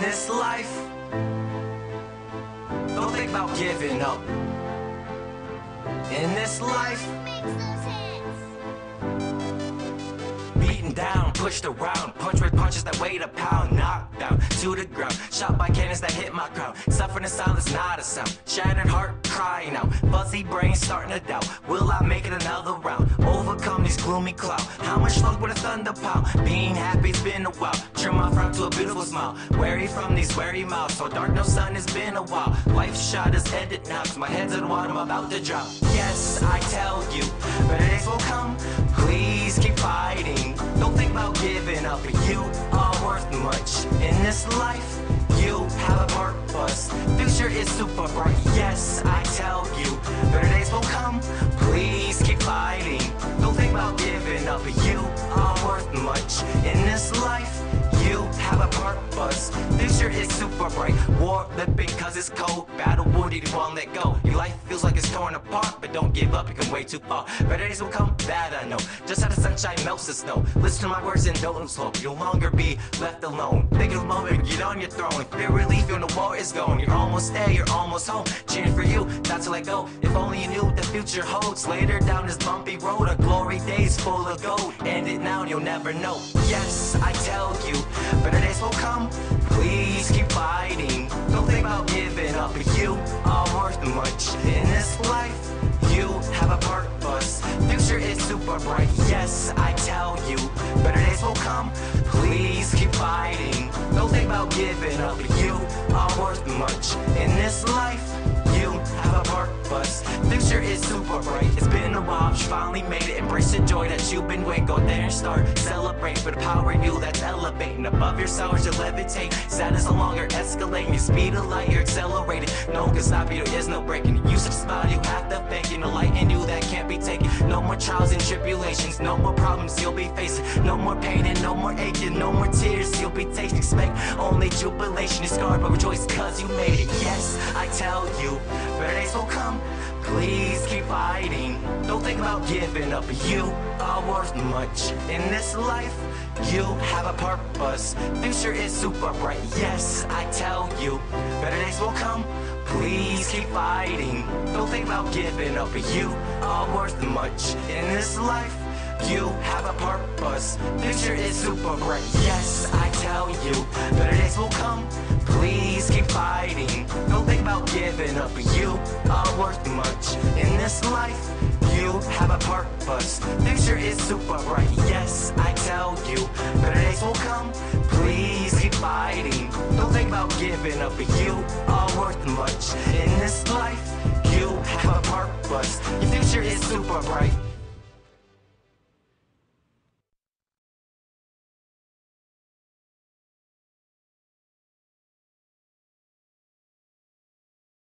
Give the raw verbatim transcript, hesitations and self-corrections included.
this life, don't think about giving up. In this life, beaten down, pushed around, punched with punches that weighed a pound, knocked down to the ground, shot by cannons that hit my crown, suffering in silence, not a sound, shattered heart crying out, fuzzy brain starting to doubt, will I make it another round, overcome these gloomy clouds, how much smoke with a thunder pound, being happy's been a while, trim my frown to a beautiful smile, wary from these wary mouths, so dark no sun has been a while, life shot is ended now, cause my head's in the water, I'm about to drop, yes, I tell you, better days will come, please keep fighting, don't think about giving up, you are worth much, in this life, you have a purpose, future is super bright, yes, I tell you, better days will come, please keep fighting, don't think about giving up, you are worth much, in this life, you have a purpose, future is super bright, war living cause it's cold, battle wounded, you won't let go, your life feels like it's torn apart, but don't give up, you can way too far, better days will come, that I know, just how the sunshine melts the snow, listen to my words and don't slow, you'll no longer be left alone, think of the moment, get on your throne, feel relief when the war is gone, you're almost there, you're almost home, cheering for you, not to let go, if only you knew the future holds, later down this bumpy road, a glory days full of gold, end it now and you'll never know, yes, I tell you, better days will come, please keep fighting, don't think about giving up, you are worth much, in this life, you have a purpose, future is super bright, yes, I tell you, better days will come, please keep fighting, don't think about giving up, you are worth much, in this life, you have a purpose, future is super bright, it's been a while, you finally made it, embrace the joy that you've been waiting, go there and start, celebrate for the power in you that's elevating, above yourself as you levitate, sadness no longer escalating, your speed of light, you're accelerating, no one can stop you, there is no breaking, you should smile, you have to fake it, no light in you that can't be taken, no more trials and tribulations, no more problems you'll be facing, no more pain and no more aching, no more tears you'll be tasting, expect only jubilation, you're scarred but rejoice cause you made it, yes, I tell you, better days will come, please keep fighting, don't think about giving up, you are worth much, in this life, you have a purpose, future is super bright, yes, I tell you, better days will come, please keep fighting, don't think about giving up, you are worth much, in this life, you have a purpose, future is super bright, yes, I tell you, better days will come, please keep fighting, don't think about giving up, you are worth much, in this life, you have a purpose, future is super bright, yes, I tell you, better days will come, please keep fighting, don't think about giving up, you are worth much, in this life, you have a purpose, your future is super bright.